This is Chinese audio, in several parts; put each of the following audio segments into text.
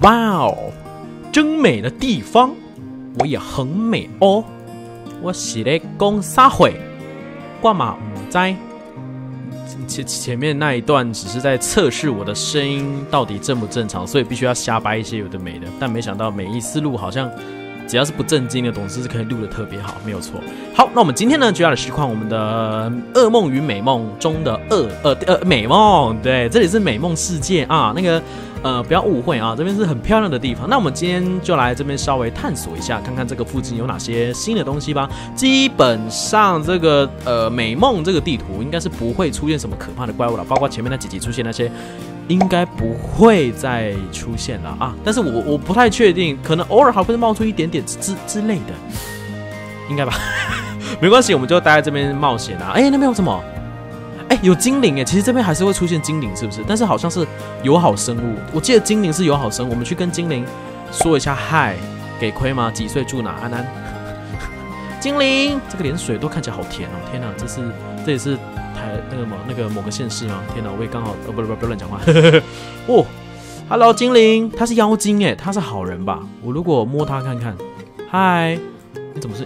哇哦，真美的地方，我也很美哦。我是咧讲啥话？我嘛唔知。前面那一段只是在测试我的声音到底正不正常，所以必须要瞎掰一些有的没的。但没想到每一次录好像只要是不正经的东西是可以录的特别好，没有错。好，那我们今天呢就要来实况我们的噩梦与美梦中的美梦。对，这里是美梦世界啊，那个不要误会啊，这边是很漂亮的地方。那我们今天就来这边稍微探索一下，看看这个附近有哪些新的东西吧。基本上这个美梦这个地图应该是不会出现什么可怕的怪物了，包括前面那几集出现那些。应该不会再出现了啊，但是我不太确定，可能偶尔还会冒出一点点之类的，应该吧？没关系，我们就待在这边冒险啊。那边有什么？有精灵其实这边还是会出现精灵，是不是？但是好像是友好生物，我记得精灵是友好生物，我们去跟精灵说一下嗨，给亏吗？几岁住哪？安安，精灵，这个连水都看起来好甜哦！天哪，这也是。那个某个县市吗？天哪，我也刚好不要乱讲话。哦 ，Hello 精灵，他是妖精他是好人吧？我如果摸他看看，嗨，你怎么是？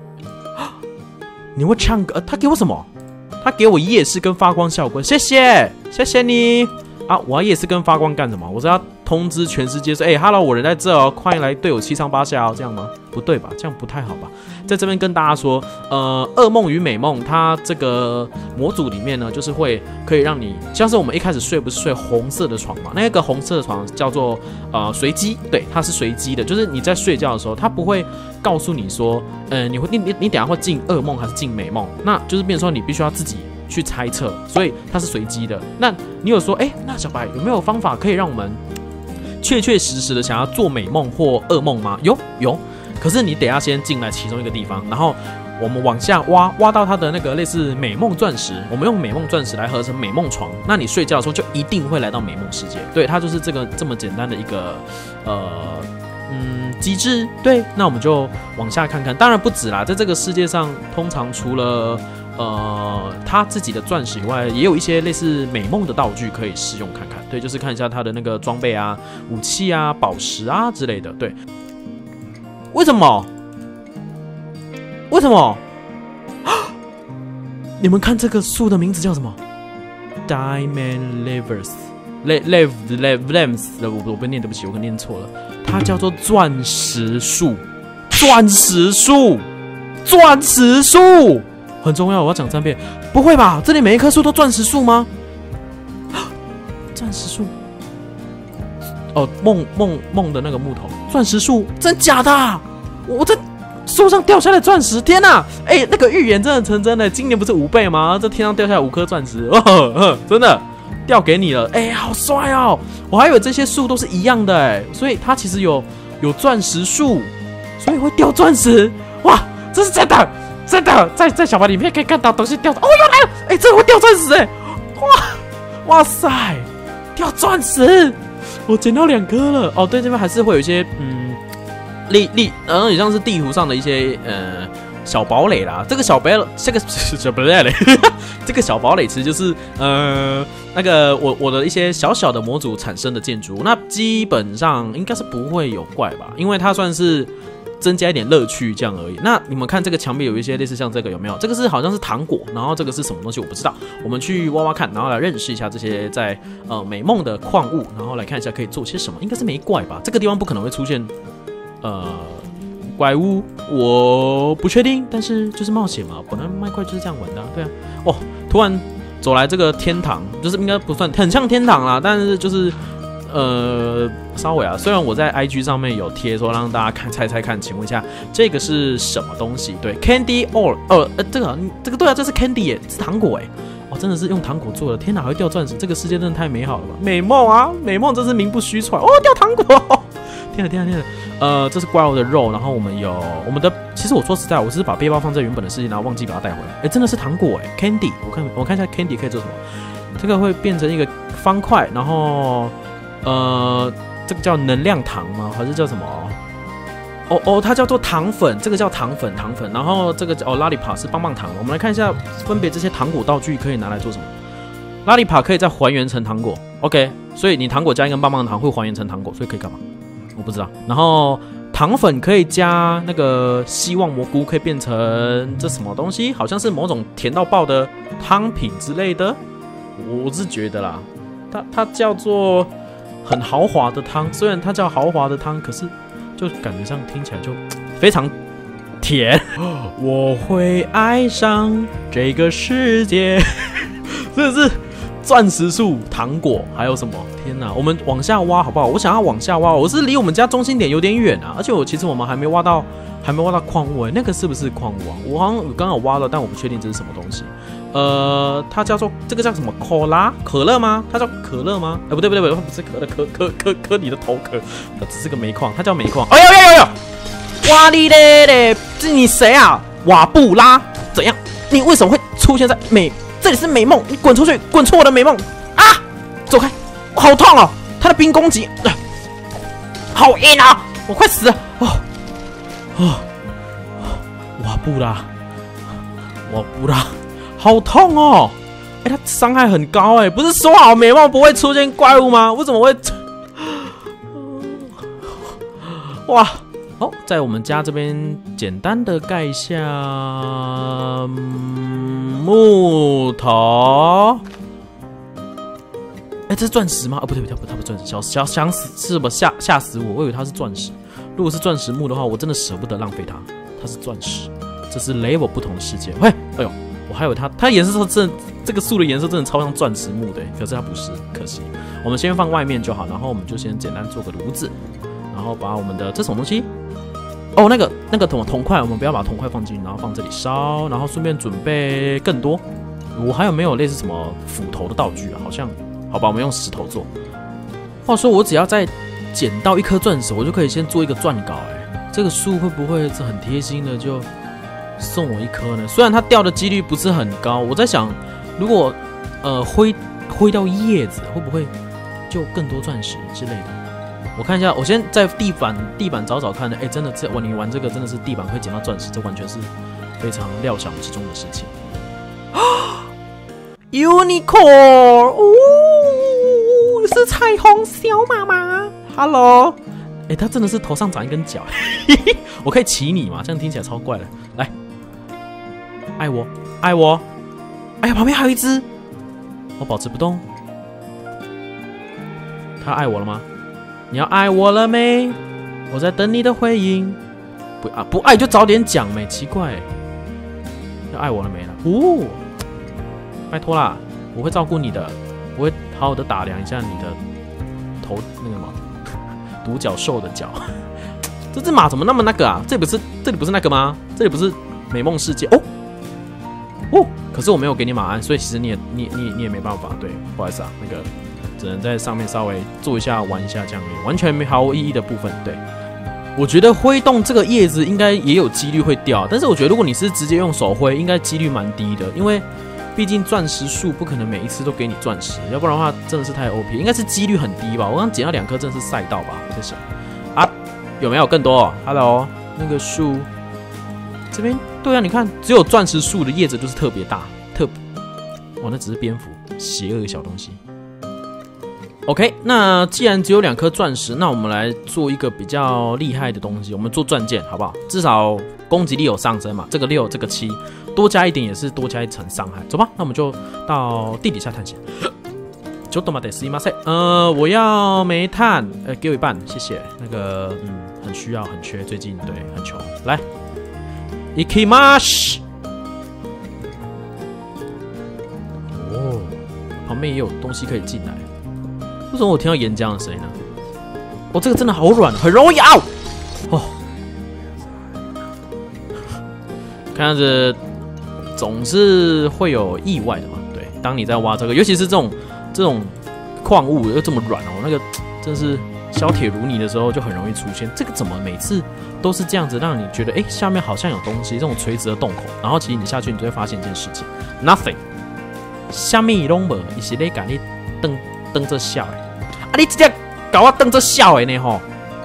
你会唱歌？他给我什么？他给我夜视跟发光效果，谢谢你啊！我要夜视跟发光干什么？我是要通知全世界说，Hello， 我人在这哦，欢迎来对我七上八下哦，这样吗？不对吧？这样不太好吧？在这边跟大家说，噩梦与美梦，它这个模组里面呢，就是可以让你，像是我们一开始睡不是睡红色的床嘛？那个红色的床叫做随机，对，它是随机的，就是你在睡觉的时候，它不会告诉你说，你等一下会进噩梦还是进美梦，那就是变成说你必须要自己去猜测，所以它是随机的。那你有说，那小白有没有方法可以让我们确实的想要做美梦或噩梦吗？有。可是你得要先进来其中一个地方，然后我们往下挖到它的那个类似美梦钻石，我们用美梦钻石来合成美梦床，那你睡觉的时候就一定会来到美梦世界。对，它就是这么简单的一个机制。对，那我们就往下看看，当然不止啦，在这个世界上，通常除了他自己的钻石以外，也有一些类似美梦的道具可以试用看看。对，就是看一下他的那个装备啊、武器啊、宝石啊之类的。对。为什么？你们看这个树的名字叫什么 ？Diamond Leaves， 我不念，对不起，我可能念错了。它叫做钻石树，很重要，我要讲3遍。不会吧？这里每一棵树都钻石树吗？钻石树。哦，梦的那个木头，钻石树，真假的啊？我在树上掉下来钻石，天哪！那个预言真的成真了，今年不是5倍吗？这天上掉下来5颗钻石，真的掉给你了，好帅哦！我还以为这些树都是一样的所以它其实有钻石树，所以会掉钻石，哇，这是真的，在小白里面可以看到东西掉，原来，这会掉钻石哇塞，掉钻石！我捡到2颗了哦，对，这边还是会有一些也像是地图上的一些小堡垒啦。这个小堡垒其实就是那个我的一些小的模组产生的建筑，那基本上应该是不会有怪吧，因为它算是增加一点乐趣这样而已。那你们看这个墙壁有一些类似像这个有没有？这个是好像是糖果，然后这个是什么东西我不知道，我们去挖挖看，然后来认识一下这些在美梦的矿物，然后来看一下可以做些什么。应该是没怪吧？这个地方不可能会出现怪物，我不确定，但是就是冒险嘛，本来麦块就是这样玩的对啊。突然走来这个天堂，就是应该不算很像天堂啦，但是就是稍微虽然我在 IG 上面有贴说让大家猜看，请问一下这个是什么东西？对 ，Candy or 这个对啊，这是 Candy 是糖果真的是用糖果做的，天哪，还会掉钻石，这个世界真的太美好了吧！美梦真是名不虚传掉糖果，天哪！这是怪物的肉，然后我们有我们的，其实我说实在，我只是把背包放在原本的世界，然后忘记把它带回来。真的是糖果Candy， 我看一下 Candy 可以做什么？这个会变成一个方块，然后这个叫能量糖吗？还是叫什么？它叫做糖粉，这个叫糖粉，然后这个Lollipop 是棒棒糖。我们来看一下，分别这些糖果道具可以拿来做什么？Lollipop 可以再还原成糖果 ，OK， 所以你糖果加一根棒棒糖会还原成糖果，所以可以干嘛？ 我不知道。然后糖粉可以加那个希望蘑菇，可以变成这什么东西？好像是某种甜到爆的汤品之类的。我是觉得啦，它叫做很豪华的汤，虽然它叫豪华的汤，可是就感觉上听起来就非常甜。我会爱上这个世界，真的是钻石树、糖果，还有什么？天哪！我们往下挖好不好？我想要往下挖，我是离我们家中心点有点远啊，而且其实我们还没挖到矿物那个是不是矿物啊？我好像刚好挖了，但我不确定这是什么东西。它叫做这个叫什么？可乐吗？它叫可乐吗？不对，它不是可乐，可你的头壳，只是个煤矿，它叫煤矿。哎呦！哇哩嘞嘞，这你谁啊？瓦布拉？怎样？你为什么会出现在这里是美梦，你滚出去，滚出我的美梦！啊，走开！好痛哦，他的冰攻击，好硬啊！我快死了！瓦布拉，好痛哦！他伤害很高不是说好美梦不会出现怪物吗？为什么会？哇！在我们家这边简单的盖一下木头。这是钻石吗？不对，它不是钻石，想死是什么？吓死我！我以为它是钻石。如果是钻石木的话，我真的舍不得浪费它。它是钻石，这是 level 不同的世界。哎呦，我还以为它颜色这个树的颜色真的超像钻石木的，可是它不是，可惜。我们先放外面就好，然后我们就先简单做个炉子，然后把我们的这什么东西？那个铜块，我们不要把铜块放进去，然后放这里烧，然后顺便准备更多。我还有没有类似什么斧头的道具啊？好像，好吧，我们用石头做。话说，我只要再捡到一颗钻石，我就可以先做一个钻稿。这个树会不会是很贴心的就送我一颗呢？虽然它掉的几率不是很高，我在想，如果挥到叶子，会不会就更多钻石之类的？我看一下，我先在地板找找看的。真的，你玩这个真的是地板会捡到钻石，这完全是非常料想之中的事情。Unicorn， 是彩虹小妈妈。Hello， 它真的是头上长一根角，我可以骑你吗？这样听起来超怪的。来，爱我。哎呀，旁边还有一只，我保持不动。他爱我了吗？你要爱我了没？我在等你的回应。不爱就早点讲没，奇怪。要爱我了没了？拜托啦，我会照顾你的，我会好好的打量一下你的头那个什么独角兽的脚。这只马怎么那么那个啊？这里不是那个吗？这里不是美梦世界可是我没有给你马鞍，所以其实你也没办法。对，不好意思啊，那个。只能在上面稍微做一下、玩一下这样而已，完全没毫无意义的部分。对，我觉得挥动这个叶子应该也有几率会掉，但是我觉得如果你是直接用手挥，应该几率蛮低的，因为毕竟钻石树不可能每一次都给你钻石，要不然的话真的是太 OP， 应该是几率很低吧。我刚捡到2颗，真的是赛道吧？我在想啊，有没有更多 ？Hello， 那个树这边，对啊，你看只有钻石树的叶子就是特别大，那只是蝙蝠，邪恶的小东西。OK， 那既然只有2颗钻石，那我们来做一个比较厉害的东西，我们做钻剑好不好？至少攻击力有上升嘛，这个6，这个7，多加一点也是多加1层伤害。走吧，那我们就到地底下探险。ちょっと待って、すいません。我要煤炭，给我1半，谢谢。那个，很需要，很缺，最近对很穷。来，行きます。旁边也有东西可以进来。为什么我听到岩浆的声音呢？这个真的好软，很容易咬。看样子总是会有意外的嘛。对，当你在挖这个，尤其是这种矿物又这么软那个真是削铁如泥的时候，就很容易出现。这个怎么每次都是这样子，让你觉得下面好像有东西，这种垂直的洞口，然后其实你下去，你就会发现一件事情 ，nothing， 下面都没，伊是咧甲你瞪着笑你直接搞我瞪着笑呢吼！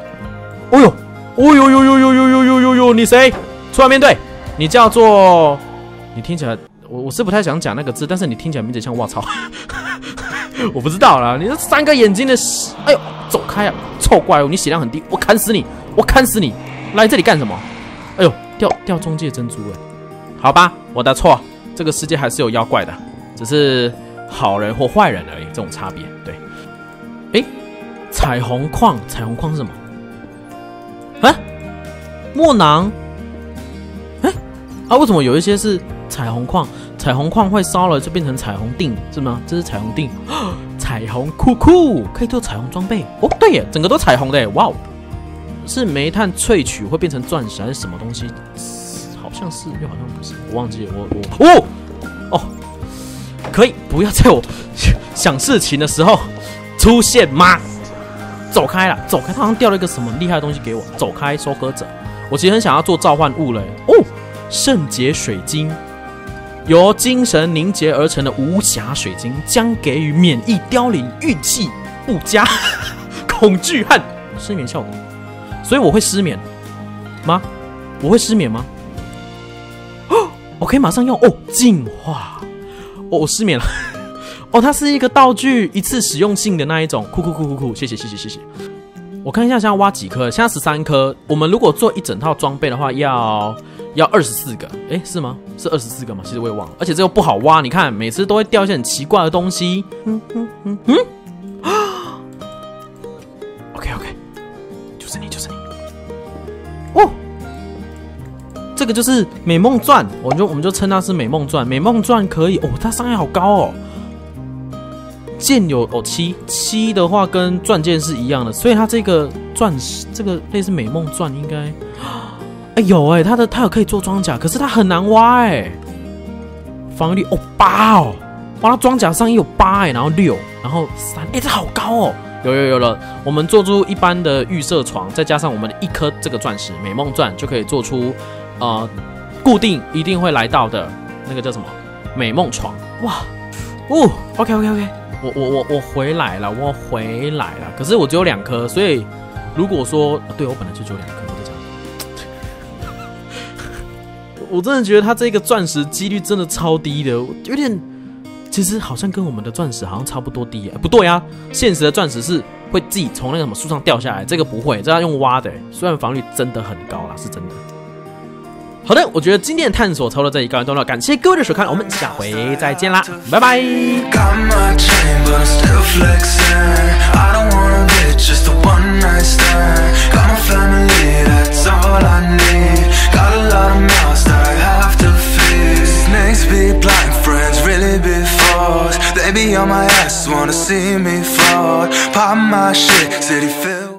你谁？出来面对！你叫做……你听起来，我是不太想讲那个字，但是你听起来名字像“我操”，我不知道啦。你这3个眼睛的，哎呦，走开啊！ 臭怪物，你血量很低，我砍死你，我砍死你！来这里干什么？哎呦，掉中介珍珠了。好吧，我的错，这个世界还是有妖怪的，只是好人或坏人而已，这种差别。对，哎，彩虹矿是什么？啊，墨囊？哎，啊，为什么有一些是彩虹矿？彩虹矿会烧了就变成彩虹锭，是吗？这是彩虹锭，彩虹酷，可以做彩虹装备哦。对耶，整个都彩虹的耶，哇哦！是煤炭萃取会变成钻石还是什么东西？好像是，又好像不是，我忘记了。哦，可以不要在我想事情的时候出现吗？走开了，走开！他好像掉了一个什么厉害的东西给我，走开，收割者。我其实很想要做召唤物了耶。哦，圣洁水晶。由精神凝结而成的无瑕水晶将给予免疫凋零、运气不佳、恐惧和失眠效果，所以我会失眠吗？我会失眠吗？哦，我可以马上用哦，净化哦，我失眠了哦，它是一个道具，一次使用性的那一种，酷，谢谢。我看一下现在挖几颗，现在13颗。我们如果做一整套装备的话，要24个，哎，是吗？是24个吗？其实我也忘了，而且这又不好挖，你看每次都会掉一些很奇怪的东西。OK， 就是你。哦，这个就是美梦钻，我们就称它是美梦钻。美梦钻可以哦，它伤害好高哦。剑有7的话跟钻剑是一样的，所以它这个钻石，这个类似美梦钻应该。有哎，它有可以做装甲，可是它很难挖哎。防御力8哦，哇，它装甲上有8哎，然后6，然后3，哎，这好高哦。有了，我们做出一般的预设床，再加上我们的1颗这个钻石美梦钻，就可以做出固定一定会来到的那个叫什么美梦床。哇，OK，我回来了，可是我只有2颗，所以如果说对我本来就只有2颗。我真的觉得它这个钻石几率真的超低的，有点，其实好像跟我们的钻石好像差不多低。不对啊，现实的钻石是会自己从那个什么树上掉下来，这个不会，这要用挖的。虽然防御率真的很高啦，是真的。好的，我觉得今天的探索抽到这里告一段落，感谢各位的收看，我们下回再见啦，拜拜。Be blind friends, really be false. They be on my ass, wanna see me fall. Pop my shit, city filled.